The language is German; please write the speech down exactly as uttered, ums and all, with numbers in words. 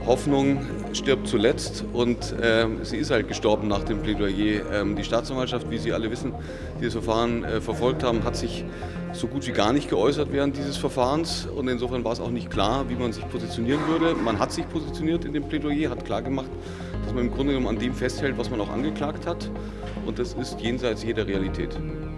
Hoffnung stirbt zuletzt und äh, sie ist halt gestorben nach dem Plädoyer. Ähm, die Staatsanwaltschaft, wie Sie alle wissen, die das Verfahren äh, verfolgt haben, hat sich so gut wie gar nicht geäußert während dieses Verfahrens und insofern war es auch nicht klar, wie man sich positionieren würde. Man hat sich positioniert in dem Plädoyer, hat klar gemacht, dass man im Grunde genommen an dem festhält, was man auch angeklagt hat und das ist jenseits jeder Realität.